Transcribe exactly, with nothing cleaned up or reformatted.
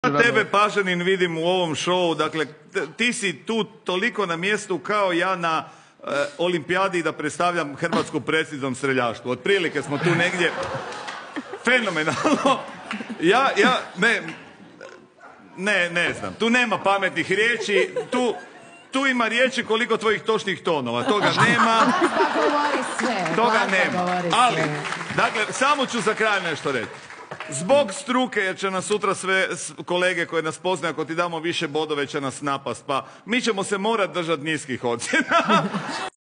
Ja tebe, Pažanin, vidim u ovom šovu, dakle, ti si tu toliko na mjestu kao ja na e, olimpijadi da predstavljam hrvatsku preciznom streljaštvu. Otprilike smo tu negdje fenomenalno. Ja, ja, ne, ne, ne znam, tu nema pametnih riječi, tu, tu ima riječi koliko tvojih točnih tonova, toga nema. Toga nema, ali, dakle, samo ću za kraj nešto reći. Zbog struke, jer će nas sutra sve kolege koje nas poznaju, ako ti damo više bodove će nas napast, pa mi ćemo se morati držati niskih ocjena.